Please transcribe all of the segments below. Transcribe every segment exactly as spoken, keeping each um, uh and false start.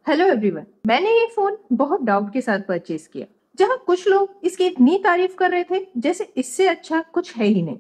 Hello everyone, मैंने ये phone बहुत डाउट के साथ परचेज किया। जहां कुछ लोग इसकी इतनी तारीफ कर रहे थे जैसे इससे अच्छा कुछ है ही नहीं,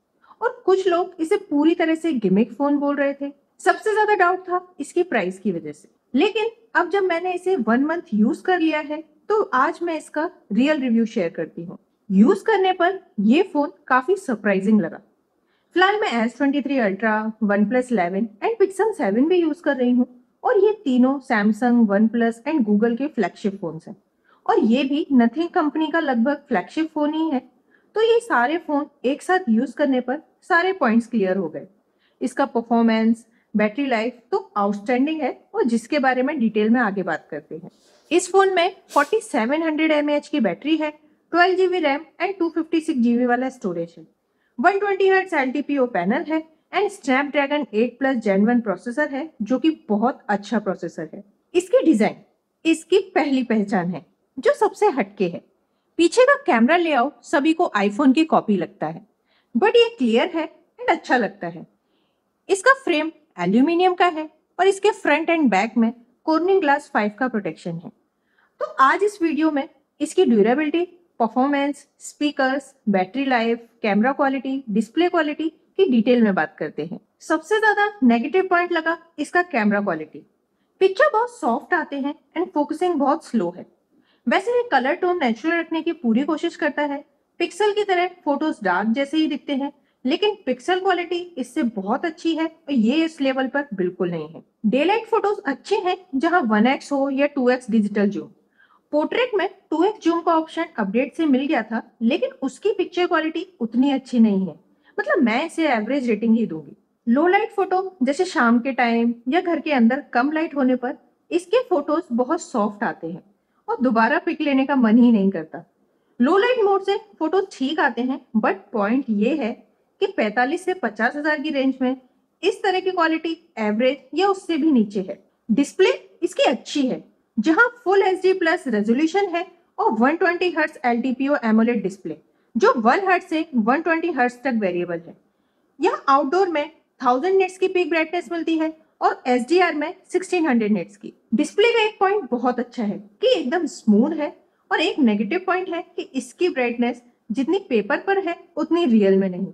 और कुछ लोग इसे पूरी तरह से गिमिक फोन बोल रहे थे। सबसे ज्यादा डाउट था इसकी प्राइस की वजह से। लेकिन अब जब मैंने इसे वन मंथ यूज कर लिया है तो आज मैं इसका रियल रिव्यू शेयर करती हूँ। यूज करने पर ये फोन काफी सरप्राइजिंग लगा। फिलहाल मैं S twenty three ultra, one plus eleven and pixel seven भी यूज कर रही हूँ, और ये तीनों Samsung, one plus and Google के फ्लैगशिप फोन्स हैं, और ये भी नथिंग कंपनी का लगभग फ्लैगशिप फोन ही है। तो ये सारे फोन एक साथ यूज करने पर सारे पॉइंट्स क्लियर हो गए। इसका परफॉर्मेंस, बैटरी लाइफ तो आउटस्टैंडिंग है, और जिसके बारे में डिटेल में आगे बात करते हैं। इस फोन में forty seven hundred M A H की बैटरी है, twelve GB RAM and two fifty six GB वाला स्टोरेज है, one twenty hertz L T P O panel है and Snapdragon eight plus gen one processor है, जो कि बहुत अच्छा प्रोसेसर है। इसकी डिजाइन इसकी पहली पहचान है, जो सबसे हटके है। पीछे का कैमरा लेआउट सभी को आईफोन की कॉपी लगता है, बट ये क्लियर है एंड अच्छा लगता है। इसका फ्रेम एल्यूमिनियम का है और इसके फ्रंट एंड बैक में कॉर्निंग ग्लास फाइव का प्रोटेक्शन है। तो आज इस वीडियो में इसकी durability, performance, speakers, battery life, camera quality, display quality की डिटेल में बात करते हैं। सबसे ज्यादा नेगेटिव पॉइंट लगा इसका कैमरा क्वालिटी। पिक्चर बहुत सॉफ्ट आते हैं एंड फोकसिंग बहुत स्लो है। वैसे ये कलर टोन नेचुरल रखने की पूरी कोशिश करता है। पिक्सल की तरह फोटोज डार्क जैसे ही दिखते हैं, लेकिन पिक्सल क्वालिटी इससे बहुत अच्छी है और ये इस लेवल पर बिल्कुल नहीं है। डे लाइट फोटोज अच्छे हैं, जहां वन एक्स हो या two X digital zoom. Portrait में टू एक्स जूम का ऑप्शन अपडेट से मिल गया था, लेकिन उसकी पिक्चर क्वालिटी उतनी अच्छी नहीं है। मतलब मैं इसे एवरेज रेटिंग ही दूंगी। लो लाइट फोटो जैसे शाम के टाइम या घर के अंदर कम लाइट होने पर इसके फोटोज बहुत सॉफ्ट आते हैं और दोबारा पिक लेने का मन ही नहीं करता। लो लाइट मोड से फोटो ठीक आते हैं, बट पॉइंट ये है कि पैंतालीस से पचास हजार की रेंज में इस तरह की क्वालिटी एवरेज या उससे भी नीचे है। डिस्प्ले इसकी अच्छी है, जहां full H D plus resolution है और one twenty hertz L T P O AMOLED display, जो वन हर्ट्ज से वन ट्वेंटी हर्ट्ज तक वेरिएबल है। यहाँ आउटडोर में थाउजेंड निट्स की पीक ब्राइटनेस मिलती है और एच डी आर में सिक्सटीन हंड्रेड निट्स की। डिस्प्ले का एक पॉइंट बहुत अच्छा है कि एकदम स्मूथ है, और एक नेगेटिव पॉइंट है कि इसकी ब्राइटनेस जितनी पेपर पर है उतनी रियल में नहीं।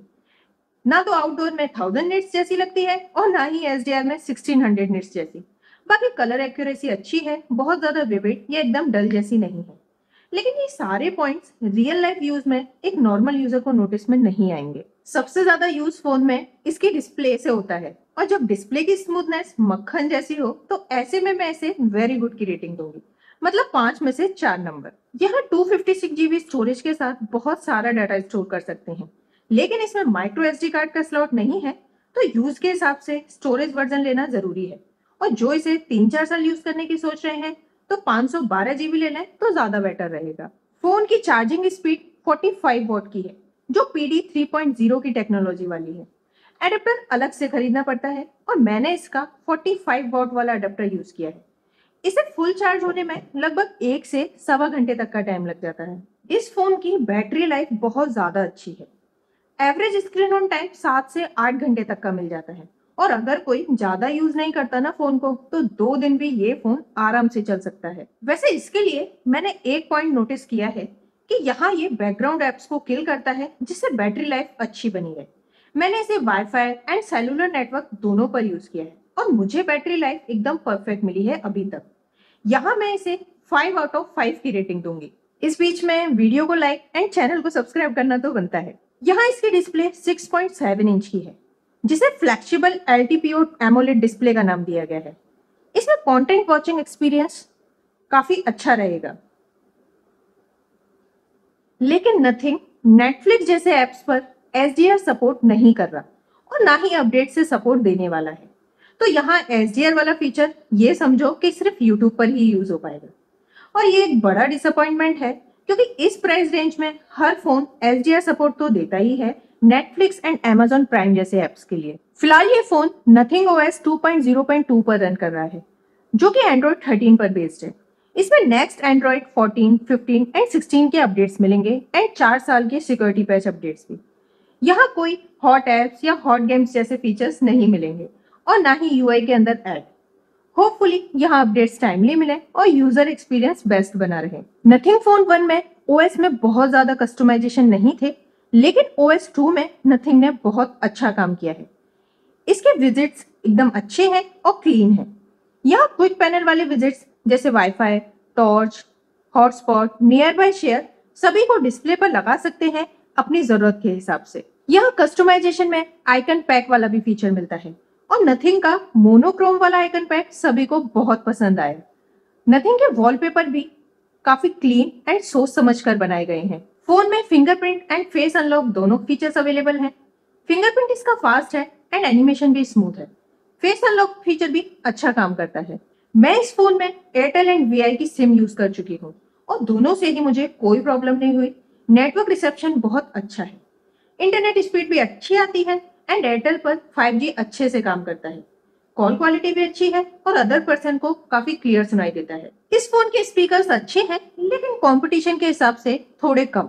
ना तो आउटडोर में थाउजेंड निट्स जैसी लगती है और ना ही एच डी आर में सिक्सटीन हंड्रेड निट्स जैसी। बाकी कलर एक्यूरेसी अच्छी है, बहुत ज्यादा विविड या एकदम डल जैसी नहीं है। लेकिन ये सारे पॉइंट्स रियल लाइफ यूज में एक नॉर्मल यूजर को नोटिस में नहीं आएंगे। सबसे ज्यादा यूज फोन में इसकी डिस्प्ले से होता है, और जब डिस्प्ले की स्मूथनेस मक्खन जैसी हो तो ऐसे में मैं इसे वेरी गुड की रेटिंग दूंगी, मतलब पांच में से चार नंबर। यहाँ two fifty six GB storage के साथ बहुत सारा डाटा स्टोर कर सकते हैं, लेकिन इसमें माइक्रो एसडी कार्ड का स्लॉट नहीं है, तो यूज के हिसाब से स्टोरेज वर्जन लेना जरूरी है। और जो इसे तीन चार साल यूज करने की सोच रहे हैं तो पाँच सौ बारह जीबी ले लें तो ज्यादा बेटर रहेगा। फोन की charging speed forty five watt की है, जो P D three point zero की टेक्नोलॉजी वाली है। एडेप्टर अलग से खरीदना पड़ता है, और मैंने इसका फोर्टी फाइव वॉट वाला एडेप्टर यूज किया है। इसे फुल चार्ज होने में लगभग एक से सवा घंटे तक का टाइम लग जाता है। इस फोन की बैटरी लाइफ बहुत ज्यादा अच्छी है। एवरेज स्क्रीन ऑन टाइम सात से आठ घंटे तक का मिल जाता है, और अगर कोई ज्यादा यूज नहीं करता ना फोन को, तो दो दिन भी ये फोन आराम से चल सकता है। वैसे इसके लिए मैंने एक पॉइंट नोटिस किया है कि यहाँ ये बैकग्राउंड एप्स को किल करता है, जिससे बैटरी लाइफ अच्छी बनी है। मैंने इसे वाईफाई एंड सेलुलर नेटवर्क दोनों पर यूज किया है, और मुझे बैटरी लाइफ एकदम परफेक्ट मिली है अभी तक। यहाँ मैं इसे फाइव आउट ऑफ फाइव की रेटिंग दूंगी। इस बीच में वीडियो को लाइक एंड चैनल को सब्सक्राइब करना तो बनता है। यहाँ इसकी display six point seven inch की है, जिसे flexible L T P O AMOLED display का नाम दिया गया है। इसमें कंटेंट वॉचिंग एक्सपीरियंस काफी अच्छा रहेगा, लेकिन नथिंग नेटफ्लिक्स जैसे ऐप्स पर एच डी आर सपोर्ट नहीं कर रहा, और ना ही अपडेट से सपोर्ट देने वाला है। तो यहाँ एच डी आर वाला फीचर ये समझो कि सिर्फ यूट्यूब पर ही यूज हो पाएगा, और ये एक बड़ा डिसअपॉइंटमेंट है, क्योंकि इस प्राइस रेंज में हर phone H D R support तो देता ही है नेटफ्लिक्स एंड अमेजॉन प्राइम जैसे ऐप्स के लिए। फिलहाल ये phone Nothing O S two point zero point two पर रन कर रहा है, जो कि एंड्रॉइड थर्टीन पर बेस्ड है। इसमें next Android fourteen, fifteen and sixteen के अपडेट्स मिलेंगे, एंड चार साल के सिक्योरिटी पैच अपडेट्स भी। यहाँ कोई हॉट एप्स या हॉट गेम्स जैसे फीचर्स नहीं मिलेंगे, और ना ही यू आई के अंदर ऐड। होपफुली यहाँ अपडेट्स टाइमली मिले और यूजर एक्सपीरियंस बेस्ट बना रहे। नथिंग फोन वन में ओएस में बहुत ज्यादा कस्टमाइजेशन नहीं थे, लेकिन ओएस टू में नथिंग ने बहुत अच्छा काम किया है। इसके विजिट्स एकदम अच्छे हैं और क्लीन हैं। यहाँ क्विक पैनल वाले विजिट्स जैसे wifi, torch, hotspot, nearby share सभी को डिस्प्ले पर लगा सकते हैं अपनी जरूरत के हिसाब से। यहाँ कस्टमाइजेशन में आइकन पैक वाला भी फीचर मिलता है और नथिंग का मोनोक्रोम वाला आइकन पैक सभी को बहुत पसंद आया। नथिंग के वॉलपेपर भी काफी क्लीन एंड सोच समझ कर बनाए गए हैं। फोन में फिंगरप्रिंट एंड फेस अनलॉक दोनों फीचर्स अवेलेबल हैं। फिंगरप्रिंट इसका फास्ट है एंड एनिमेशन भी स्मूथ है। फेस अनलॉक फीचर भी अच्छा काम करता है। मैं इस फोन में एयरटेल एंड वीआई की सिम यूज कर चुकी हूँ और दोनों से ही मुझे कोई प्रॉब्लम नहीं हुई। नेटवर्क रिसेप्शन बहुत अच्छा है, इंटरनेट स्पीड भी अच्छी आती है एंड एयरटेल पर फाइव जी अच्छे से काम करता है। कॉल क्वालिटी भी अच्छी है और अदर पर्सन को काफी क्लियर सुनाई देता है। इस फोन के स्पीकर्स अच्छे हैं, लेकिन कंपटीशन के हिसाब से थोड़े कम।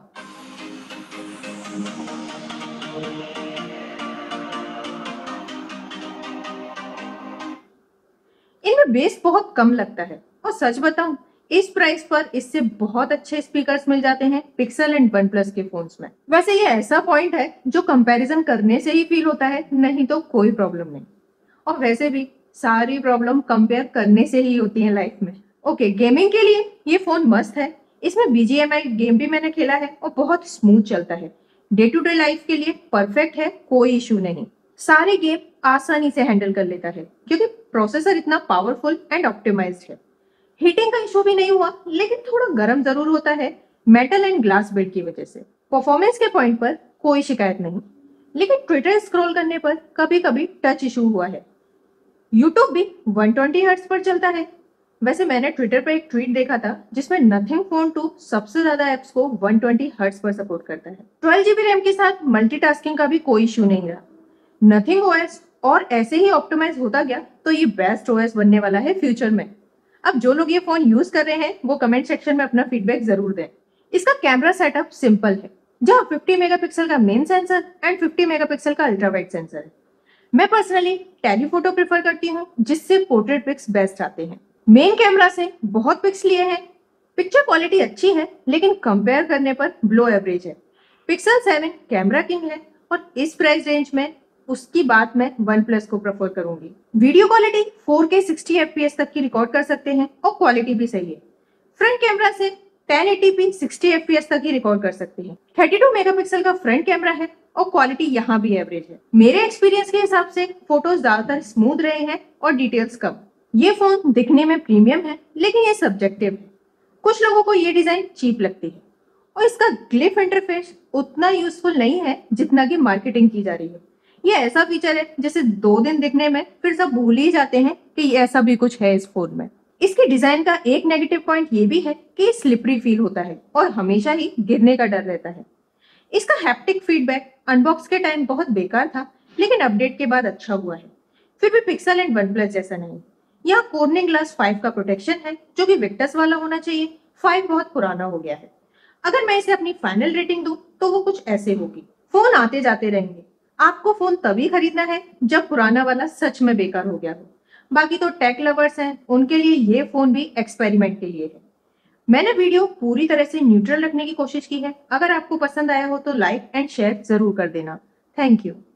इनमें बेस बहुत कम लगता है और सच बताऊं, इस प्राइस पर इससे बहुत अच्छे स्पीकर्स मिल जाते हैं पिक्सल एंड वन प्लस के फोन्स में। वैसे ये ऐसा पॉइंट है जो कंपैरिजन करने से ही फील होता है, नहीं तो कोई प्रॉब्लम नहीं। और वैसे भी सारी प्रॉब्लम कंपेयर करने से ही होती है लाइफ में। ओके, गेमिंग के लिए ये फोन मस्त है। इसमें बीजीएमआई गेम भी मैंने खेला है और बहुत स्मूथ चलता है। डे टू डे लाइफ के लिए परफेक्ट है, कोई इशू नहीं। सारे गेम आसानी से हैंडल कर लेता है क्योंकि प्रोसेसर इतना पावरफुल एंड ऑप्टिमाइज्ड है। हीटिंग का इशू भी नहीं हुआ, लेकिन थोड़ा गर्म जरूर होता है मेटल एंड ग्लास बेड की वजह से। परफॉर्मेंस के पॉइंट पर कोई शिकायत नहीं, लेकिन ट्विटर स्क्रॉल करने पर कभी कभी टच इशू हुआ है। यूट्यूब भी वन ट्वेंटी हर्ट्ज पर चलता है। वैसे मैंने ट्विटर पर एक ट्वीट देखा था जिसमें नथिंग फोन टू सबसे ज्यादा एप्स को वन ट्वेंटी हर्ट्ज पर सपोर्ट करता है। ट्वेल्व जीबी रैम के साथ मल्टीटास्किंग का भी कोई इशू नहीं रहा। नथिंग ओएस और ऐसे ही ऑप्टिमाइज होता गया तो ये बेस्ट ओएस बनने वाला है फ्यूचर में। अब जो लोग ये फोन यूज कर रहे हैं वो कमेंट सेक्शन में अपना फीडबैक जरूर दें। इसका कैमरा सेटअप सिंपल है, जहाँ फिफ्टी मेगापिक्सल का main sensor and fifty megapixel का अल्ट्रा वाइड सेंसर है। मैं पर्सनली टेलीफोटो प्रेफर करती हूँ, जिससे पोर्ट्रेट पिक्स बेस्ट आते हैं। मेन कैमरा से बहुत पिक्स लिए हैं। पिक्चर क्वालिटी अच्छी है, लेकिन कंपेयर करने पर बिलो एवरेज है। पिक्सल सेवन कैमरा किंग है और इस प्राइस रेंज में उसकी बात मैं वन प्लस को प्रेफर करूंगी। Video quality four K sixty F P S तक की रिकॉर्ड कर सकते हैं और क्वालिटी भी सही है। फ्रंट कैमरा से ten eighty P sixty F P S तक ही रिकॉर्ड कर सकते हैं। थर्टी टू मेगापिक्सल का फ्रंट कैमरा है और क्वालिटी यहाँ भी एवरेज है। मेरे एक्सपीरियंस के हिसाब से फोटोज ज्यादातर स्मूथ रहे हैं और डिटेल्स कम। ये फोन दिखने में प्रीमियम है, लेकिन ये सब्जेक्टिव है। कुछ लोगों को ये डिजाइन चीप लगती है और इसका ग्लिफ इंटरफेस उतना यूजफुल नहीं है जितना की मार्केटिंग की जा रही है। ये ऐसा फीचर है जिसे दो दिन दिखने में फिर सब भूल ही जाते हैं कि ऐसा भी कुछ है इस फोन में। इसके डिजाइन का एक नेगेटिव पॉइंट ये भी है कि स्लिपरी फील होता है और हमेशा ही गिरने का डर रहता है। इसका हैप्टिक फीडबैक अनबॉक्स के टाइम बहुत बेकार था, लेकिन अपडेट के बाद अच्छा हुआ है। फिर भी पिक्सल एंड वन प्लस जैसा नहीं। यहाँ कोर्निंग ग्लास फाइव का प्रोटेक्शन है, जो कि विक्टस वाला होना चाहिए। फाइव बहुत पुराना हो गया है। अगर मैं इसे अपनी फाइनल रेटिंग दूं तो वो कुछ ऐसे होगी। फोन आते जाते रहेंगे। आपको फोन तभी खरीदना है जब पुराना वाला सच में बेकार हो गया हो। बाकी तो टेक लवर्स हैं, उनके लिए ये फोन भी एक्सपेरिमेंट के लिए है। मैंने वीडियो पूरी तरह से न्यूट्रल रखने की कोशिश की है। अगर आपको पसंद आया हो तो लाइक एंड शेयर जरूर कर देना। Thank you.